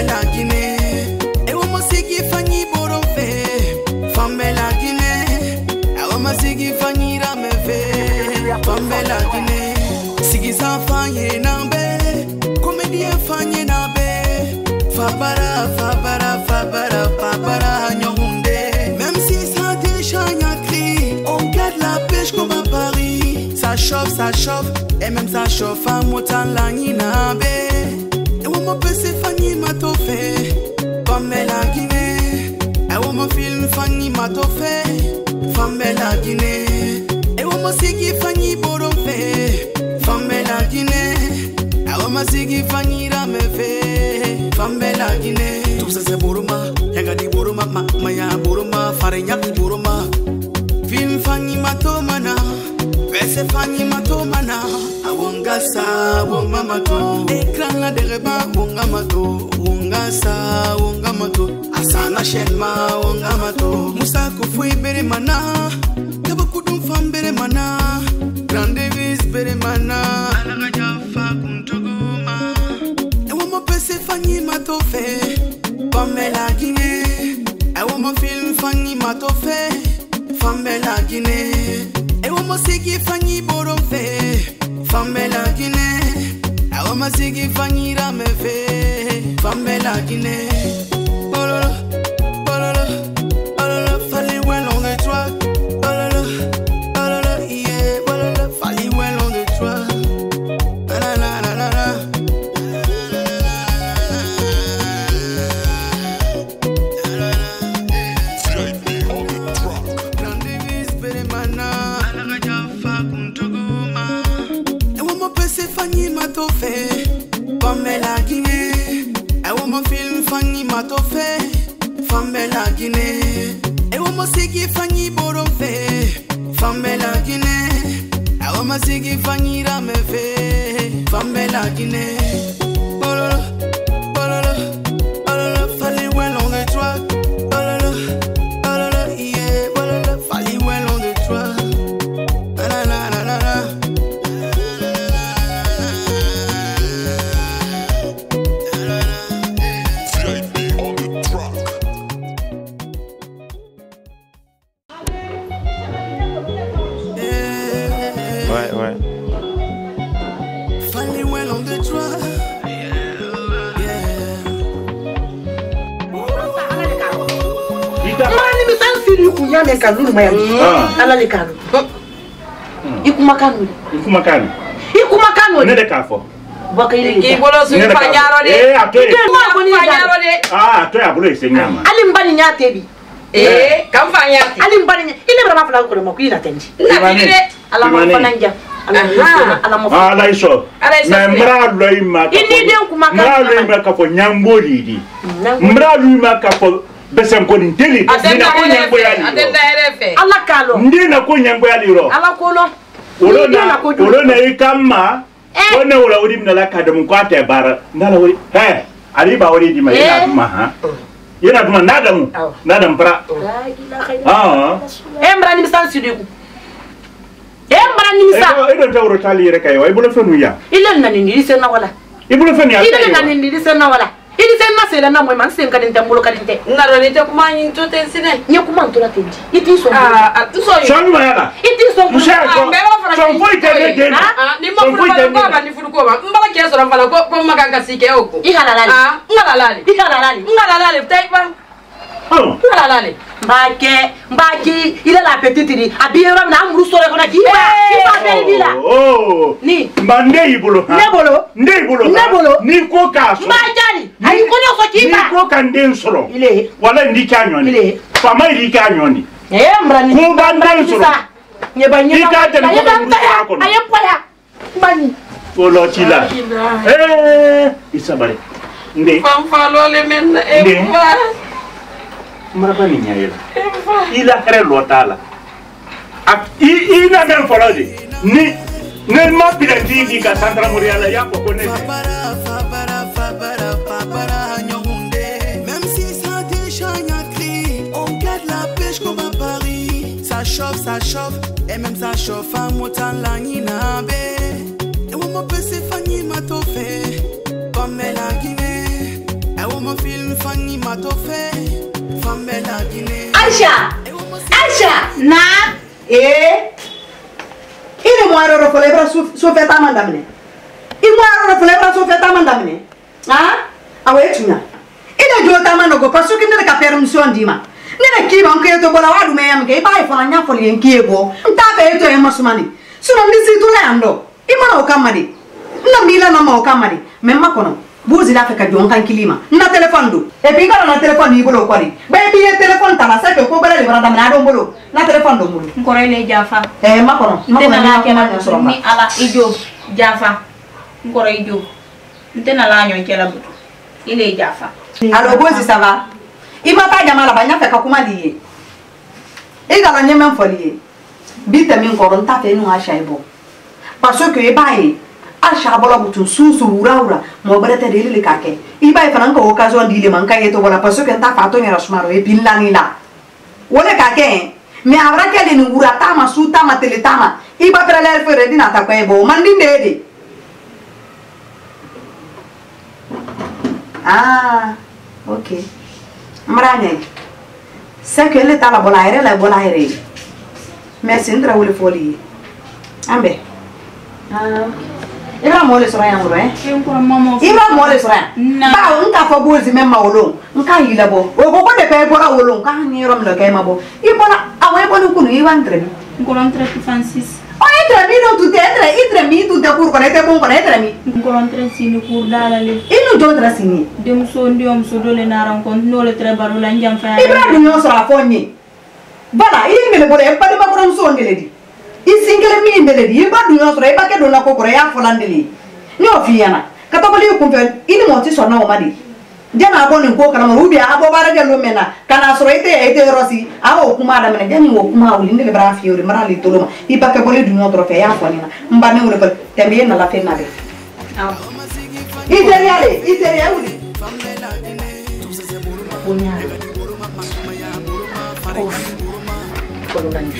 la Guinée. Et on m'a dit qu'il fallait boire fait. Femme la Guinée. Et on m'a dit qu'il fallait ramener fait. Femme la Guinée. Si qui s'en fait n'ambe, comédien fait n'ambe. Fabara, fabara, fabara, fabara, nyonde. Même si ça déjà n'a cri, on garde la pêche comme à Paris. Ça chauffe, et même ça chauffe à montant la n'inabe. Et on m'a passé Fanny Matofé, femme la Guinée. Et on m'a film Fanny Matofé, femme la Guinée. Et on m'a dit Fanny Borofé, femme la Guinée. Et on m'a dit Fanny Ramefé, femme la Guinée. Tout ça c'est Boroma, yanga di Boroma, maya Boroma, farenya di Boroma. Film Fanny Matomana, Pese Fanny Matomana. Awangasa, wongamato. Écran la dereba, wongamato. Wongasa, wongamato. Asana shenma, wongamato. Musa kufui bere mana. Tabakudum fam bere mana. Grand Davis bere mana. Alagaja fa kuntuguma. Ewa mo pese Fanny Matofe. Pamela Guinée. Ewa mo film Fanny Matofe. Pamela Guinée. Ewa mo sigi Fanny Borofe. Pamela Guinée. Ewa mo sigi Fanny Ramefe. Pamela Guinée. Bololo, bololo, bololo, fallait well on the track. Bololo, bololo, yeah, bololo, fallait well on the track. La la la la la. Grand Davis bere mana. Alagaja fa kuntuguma. Ewa mo pese Fanny Matofe. Pamela Guinée. Ewa mo film Fanny Matofe. Pamela Guinée. Ewa mo sigi Fanny Borofe. Pamela Guinée. Ewa mo sigi Fanny Ramefe. Pamela Guinée. Bololo, bololo, bololo, fallait well on the track. Bololo, bololo, yeah, bololo, fallait well on the track. La la la la la la. Ouais. Fallait well on the track. Mani misansi yukunya meka lulu mayami. Ala le kanu. Ikumakanu. Ikumakanu. Ne de kafo. Baka ile. Ibolo su fanyaro de. Atoye. Fanyaro de. Atoye abulo isenyama. Ali mbani nyate bi. Kam fanyati. Ali mbani ile brama fula ko mo kuila tendi. Ala mo fananja. Ala iso. Mbra loima. Ini de kumakanu. Mbra loima kafo nyamboli di. Mbra loima kafo besem ko nteli. Atenda RF. Ala kalo. Ndina ko nyambo ya liro. Ala kono. Olona ikama. Ona wala wodi mnala kadam ko ate bara. Ndala wodi. Ali ba wodi di ma ina duma ha. Yana duma nadam pra. Embra ni misansi diku. Embra ni misa. Edo tawro tali reka yo. Ibulo fenu ya. Ile nani ni sena wala. Ibulo fenu ya. Ile nani ni sena wala. Ili sena sela na mwe man senka dinte mulo kadinte. Ngaro ni te kuma yin to te sine. Nye kuma ntola tendi. Iti so. So yo. Sonu yala. Iti so. So foi tele de. Ni mo furu ba ni furu ko ba. Mbala ke so ran fala ko maganga sike oku. Ihalalali. Ngalalali te ba. Ngalalali. Mbaki ile la petite di. Abiyero na amuru sore ko na kiba. Kiba beli bila. Ni. Mbande ibulo. Nebolo. Ni ko kaso. Mbajani. Ayi ko no so kiba. Ni ko kanden soro. Ile. Wala ndi kanyoni. Ile. Fama ndi kanyoni. Mbrani. Ko bandan soro. Nyebanya. Ayepaya. Mbani. Olo chila. Isabare. Nde. Fanfalo le men Maraba ni nyayela. Ila kare lotala. Ina men folodi. Ni ma pilanti di ka Sandra Muriala ya ko connaît. Même si ça déjà n'a cri, on garde la pêche comme à Paris. Ça chauffe, et même ça chauffe à montant la n'inabe. Et on m'a passé Fanny Matofe, comme la Guinée. Et on m'a mon film fanny matofe femme la Guinée Aisha na ile moaro ro folebra so feta mandamne I moaro ro folebra so feta mandamne awe tunya ile jota manogo paso kinde ka permission dima nene kiba nke to bola wadu me yam ke ba ifona nya foli enkiebo ntabe eto e masumani suno ndisi tulando imana okamadi na mila na ma okamadi memma kono buzi la feka jonka kilima na telephone do e bi na telephone yi bolo kwari be bi e telephone tala sa ke ko bala le brada na do bolo na telephone do mulu ngore le jafa ma kono na ke na so ni ala ijo jafa ngore ijo ntena la nyo kela butu ile jafa alo buzi ça va ima ta jamala banya feka kuma liye e gala nyeme foliye bita min koron ta fe nu asha ibo parce que e bae asha bola butun susu ura mo barata de le kake e bae fanan ko occasion di le manka yeto bola parce que ta fato nyara sumaro e billani la wala kake me avra ke le ura tama su tama tele tama e ba per le fere di nata ko e bo mandinde de ok Mrane, c'est que le tala bolaire la bolaire. Merci ndra wole foli. Ambe. Ira mole sura yango Ira mole sura. Ba unka fo bozi memma wolo. Nka yila bo. O ko de pe bora wolo nka ni rom le kay mabo. Ibola awe bonu kunu i wantre. Ngolontre Francis. O entre mi no tu te entre mi tu te kur konete bon konete mi. Ngolontre sini kur dalale. Inu jodra sini. Dem so ndiom so dole na rankon no le tre baro la njam fa. Ibra dunyo sura fonni. Bala ili mele bole e pa de makoro so ndele di. Isingele mi ndele di ibra dunyo sura e ba ke dona ko kore ya folandele. Ni ofiana. Katobali ko mpe ini mo ti so na o madi. Jana aboni ko kana mo ubia abo bara gelo mena kana sura ite rosi awo kuma da mena jani wo kuma uli ndele bra fiori mara li toloma iba ke bole dunyo trofe ya fonina mba ne wole ko tembe na la fena de. Ite uli. Punya. Kalau nanya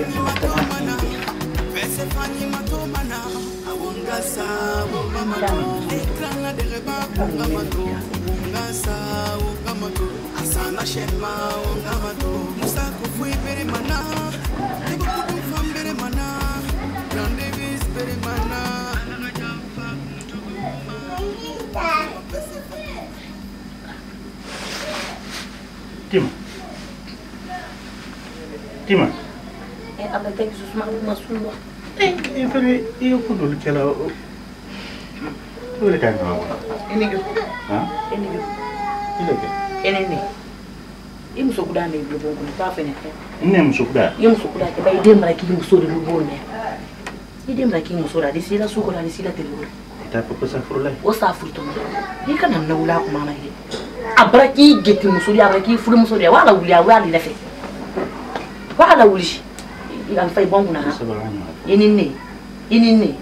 Tima. Apa tadi susah masuk lu? Iya kudu kalau boleh kan kau? Ini gitu. Hah? Ini gitu. Ini Ini. Ini musuh kuda nih belum kuda apa nih? Ini musuh kuda. Ini musuh kuda. Coba ide mereka ini musuh dulu boleh. Ide mereka ini musuh ada sila suku ada sila telur. Kita fokus afurlah. Wasafur tuh. Ini kan anda ulah aku mana ini? Abraki gitu musuh dia abraki furu musuh dia. Wala ulia wala di lefe. Wala uli. Ikan fai bom na. Ini nih.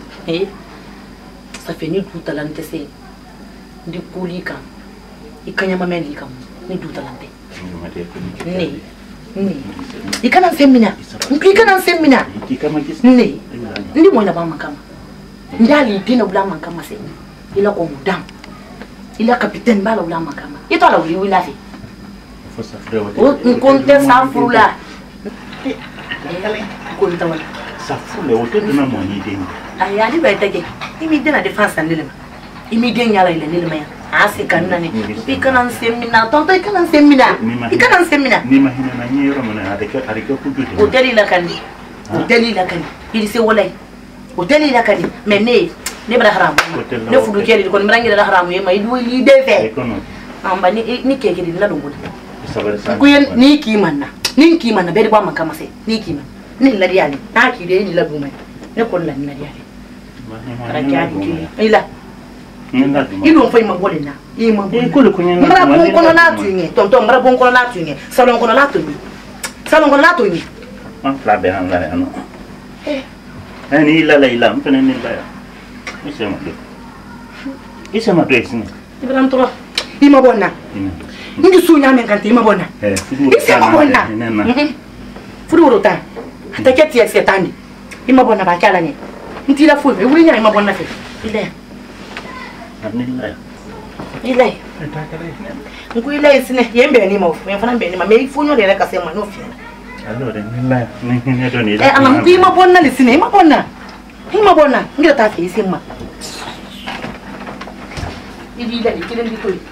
Safe ni du talante se. Di kuli kan. Ikanya mameli kan. Ni du talante. Ni. Ikana femina. Ikana femina. Ni. Ndi mo na ba makama. Ndali pina bula makama se. Ila ko mudam. Ila kapiten bala bula makama. Ito ala uli wila fi. O nkonte safrula. Konta wala. Safrula o tedu na mo ni dengi. Aya ni ba tage. Imi dena defense andele ma. Imi den yala ile nile ma ya. Asi kanna ni. Ikana semina. Tonto ikana semina. Ikana semina. Ni mahina na nyero mana adeke kudu. Hoteli la kandi. Hoteli la kandi. Ili se wolai. Hoteli la kandi. Mene ne bra haram. Ne fudu keri ko mrangi la haram yema idu li defe. Amba ni keke ni la dongol. Kuyen ni kimanna. Ni kimanna beri ba makama se. Ni kimanna. Ni la diali. Na ki de ni la duma. Ne ko la ni la diali. Ila. Ilu mfoi mabole na. Ima. Mara bon kono na tuinge. Tonton mara bon kono na tuinge. Salon kono na tuinge. Salon kono na tuinge. Ma fla be han la ano. Ni ila mfene ni la. Isa ma do exine. Ibram tro. Ima bonna. Ngi sunya men kan ima bonna. Isa ma bonna. Furu rota. Ataketi ya setani. Ima bonna ba kala ni. Ntila fu, e wuli nya ima bonna fe. Ile. Alhamdulillah. Ilai. Nku ilai sine yembe ni mo me fana be ni ma me funyo de ka se ma no fia. Allora ne do ni. Ama nku ma bonna li sine ma bonna. Hima bonna ngira ta fi sin ma. Ibi da kilen di koy.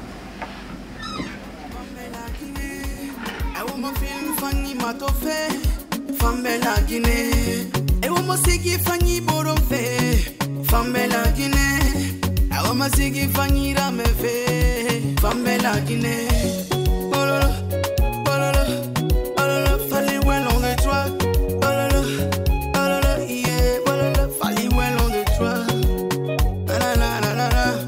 I want my film fangi matofe Fambela Guinée I want my sigi fangi boronfe Fambela Guinée I want my sigi fangi ramefe Fambela Guinée Bololo Bololo Bololo Fallait well on the track Bololo Bololo yeah Bololo Fallait well on the track Na na na na na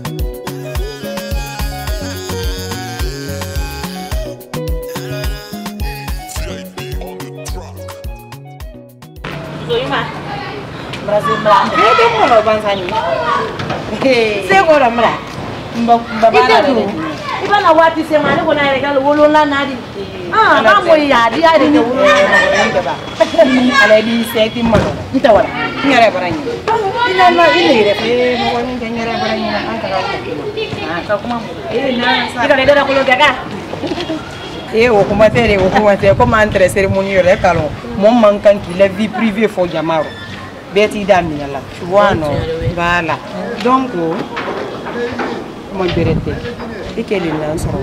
Zoima. Brazil mra. Ke mo bansani. Se ko mra. Mbabala de. Ibana wati se mane ko na regal wolo na nadi. Ah, ba mo ya di ya de wolo na ba. Ala di seti mo. Nta wala. Ngere barani. Ina na ile re. Mo woni ngere barani na antara ko. Ah, ka kuma mo. Na sa. Ika de da ko lo gaga. O kuma tere comment entre cérémonie le calon mon manquant qui la vie privée fo jamaro beti damina la tu vois non voilà donc mo berete ikeli na soro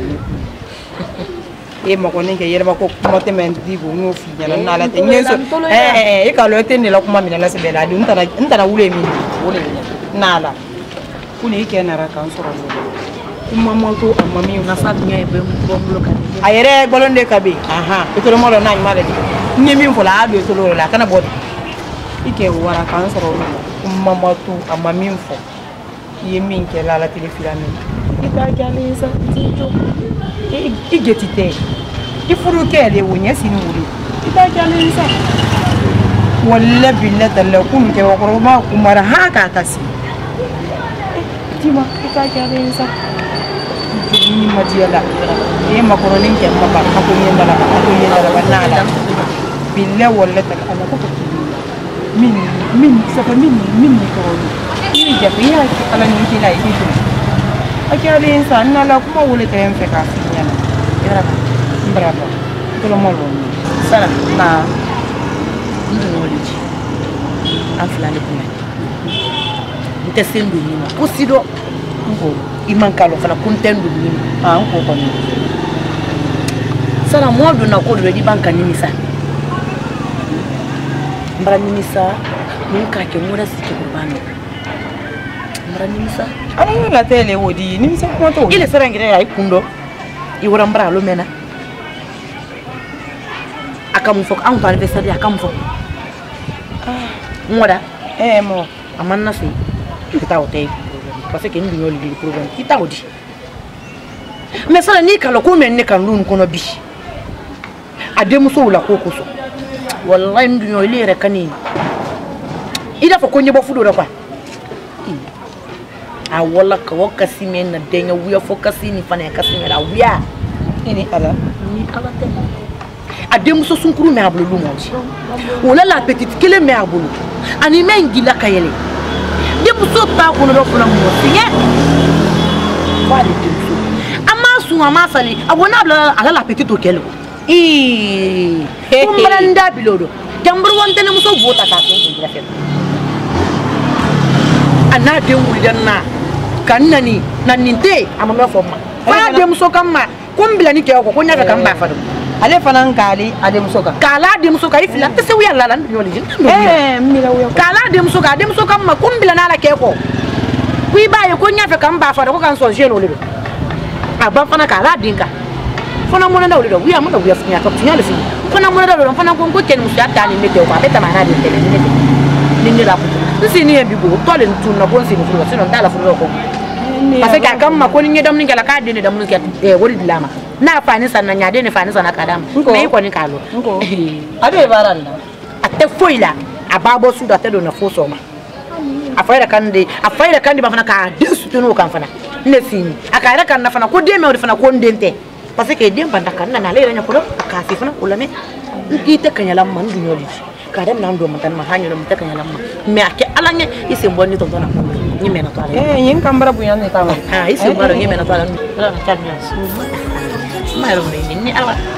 e mo ko ninge yere ko mo temen digo no fi yana na la te nyeso e ka lo te ni la kuma mina la se bela du ntana wule mi wule na la kuni ke na ra kan soro kuma moto amami Na sa nya e be mo lo ka. ayere golonde kabe aha itoro mo lo na nyale di nyemi mfola ado itoro la kana bodi ike wara kan soro kuma moto amami mfo yemi nke la la telefilame ita galeza tijo igetite ifuru kele wonya sini wuri ita galeza walla billata la kun ke wakoro ma kumara haka kasi tima ita galeza ni majiyala e makoronin ke maba ko yenda la ko yenda la banala billa walla ta ala ko min safa min ko ni jabiya ala ni kila iki akale insan na la kuma wole ta yemfe ka finyana era bravo to lo molo sala na Ndu wole ji. Afla le kuma. Nte sendu ni ma. Kusido ngo imankalo fana kuntendu ni. ah ko ko ni Sala mo do na ko do di banka ni misa. Mbara ni misa ni ka ke mo da sike bano. Mbara ni misa. ala la tele wodi ni sa ko to Ile sarangire ya ikundo. Iwora mbara lo mena. Akamufok an to anniversaire akamufok. Moda mo amanna su kita hotel. Parce que nous avons le problème. Qui t'a dit? Mais ça n'est qu'à la commune n'est qu'à nous qu'on a bi. A deux mousseaux la coco. Wallah, nous avons les recanés. Il a fait qu'on y a pas foutu de quoi. A wallah, quand Cassimène a dénia, oui, a focusé ni fan et Cassimène a oui. ini ala Ni à la tête. A deux mousseaux sont courus, mais à boulot, mon dieu. On a la petite qui est mais à boulot. Animé un guilla kayele. Des mousseaux pas qu'on a pour la mousse. Voilà les deux. Amasu amasali. Abonable à la petite auquel. Kumbranda bilodo. Jambro wante ne muso vota ka so ngira fe. Ana de wulana. Kanani naninte amama foma. Fa de muso kamma. Kumbila ni ke ko nya ka mba fa do. ale fanan kali ade musoka Kala de muso ka ifila te se wi alla lan yoli jin. mira wo Kala de muso kamma kumbila na la ke ko. Wi ba ye ko nya fe kan ba fa do ko kan so jeno le. Aba fana kala dinka. Fana mo na da wi amana wi afnya to tinya le fi. Fana mo na da fana ko ko ken muso ata ni mete ko abeta mana de tele ni mete. Ni la puto. Si ni e bibo to le ntu na ko si ni fu sino ndala fu ko. Parce que kam ma ko ni ngedam ni kala ka de ni dam ni ke wori dilama. Na fani sanna nyade ni fani sanna kadam. Me ko ni kalo. ade baranda Ate foila ababo su da te do na fo so ma. Afaira kandi ba fana ka de su tunu kan fana. Ne fini. Akaira kan na fana ko de me o fana ko ndente. Parce que dem banda kan na le nya ko ka fi fana ulame. Ki te kanya lam man dunyoli. Ka dem na ndo man tan ma hanyo mo te kanya lam. Me ake alanye ise mboni to na. Ni mena to ala. Yin kambara bu yan ni tawo. Ha, isi maro ni mena to ala. Ala na champions. Maro ni ala.